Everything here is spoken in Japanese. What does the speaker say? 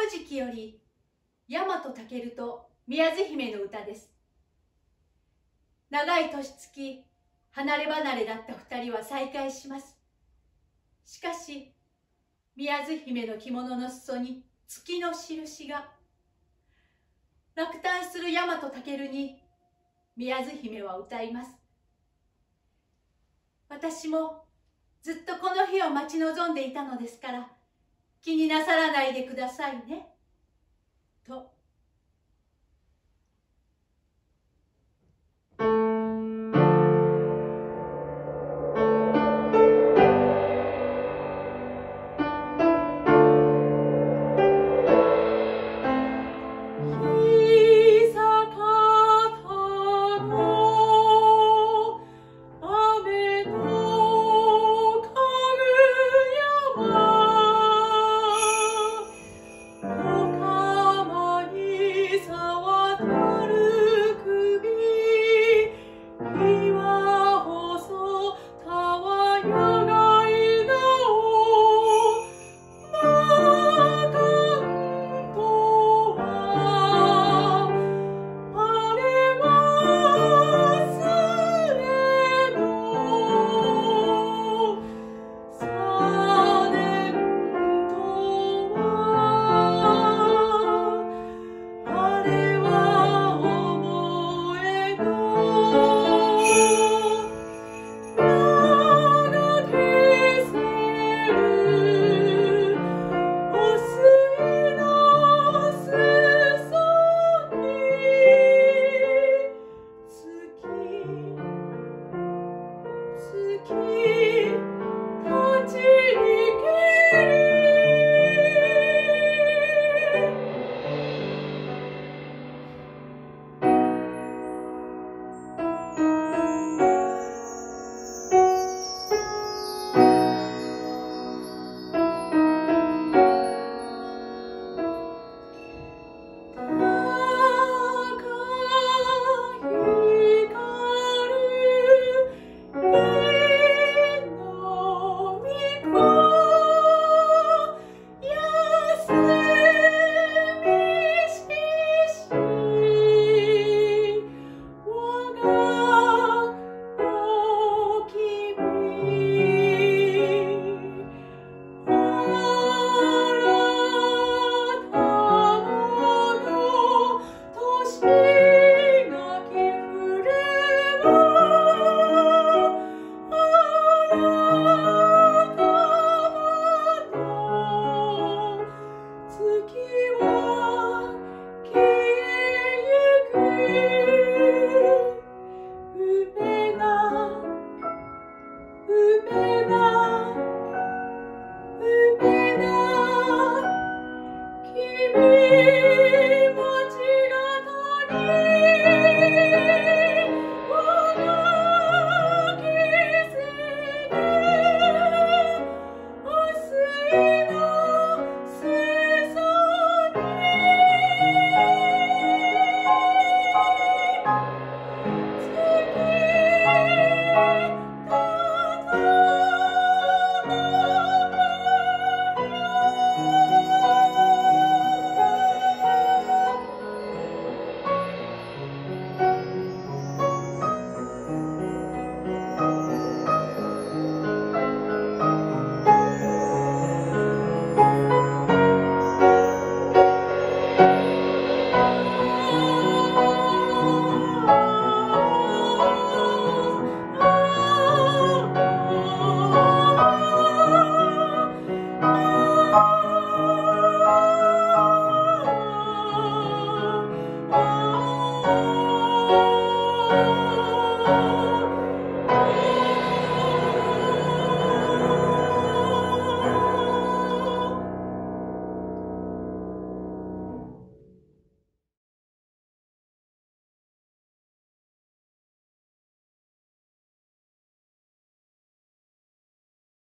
古事記より大和武と宮津姫の歌です。長い年月、離れ離れだった二人は再会します。しかし、宮津姫の着物の裾に月の印が。落胆する大和武に宮津姫は歌います。私もずっとこの日を待ち望んでいたのですから、気になさらないでくださいね、と。月立ち